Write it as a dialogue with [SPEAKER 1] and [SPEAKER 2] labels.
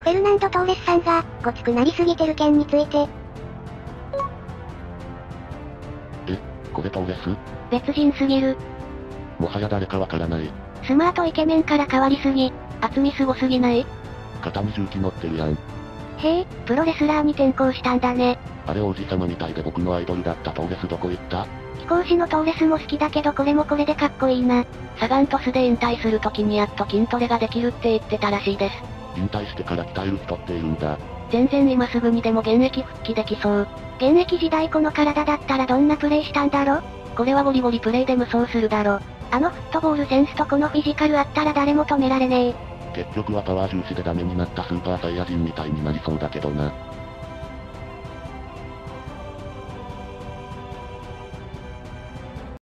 [SPEAKER 1] フェルナンド・トーレスさんが、ごつくなりすぎてる件について。
[SPEAKER 2] これトーレス？
[SPEAKER 1] 別人すぎる。
[SPEAKER 2] もはや誰かわからない。
[SPEAKER 1] スマートイケメンから変わりすぎ、厚みすごすぎない？
[SPEAKER 2] 肩に重機乗ってるやん。
[SPEAKER 1] へえ、プロレスラーに転向したんだね。
[SPEAKER 2] あれ王子様みたいで僕のアイドルだったトーレスどこ行った？
[SPEAKER 1] 貴公子のトーレスも好きだけどこれもこれでかっこいいな。
[SPEAKER 3] サガン鳥栖で引退する時にやっと筋トレができるって言ってたらしいです。
[SPEAKER 2] 引退してから鍛える人っているんだ。
[SPEAKER 3] 全然今すぐにでも現役復帰できそう。
[SPEAKER 1] 現役時代この体だったらどんなプレイしたんだろ？
[SPEAKER 3] これはゴリゴリプレイで無双するだろ。
[SPEAKER 1] あのフットボールセンスとこのフィジカルあったら誰も止められねえ。
[SPEAKER 2] 結局はパワー重視でダメになったスーパーサイヤ人みたいになりそうだけどな。